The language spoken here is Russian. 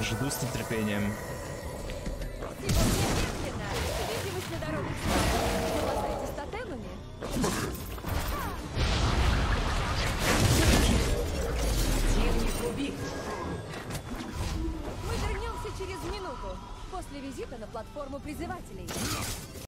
Жду с нетерпением. Видимость на дорогах снижается. Лазаете с тотемами? Противник убит. Мы вернемся через минуту, после визита на платформу призывателей.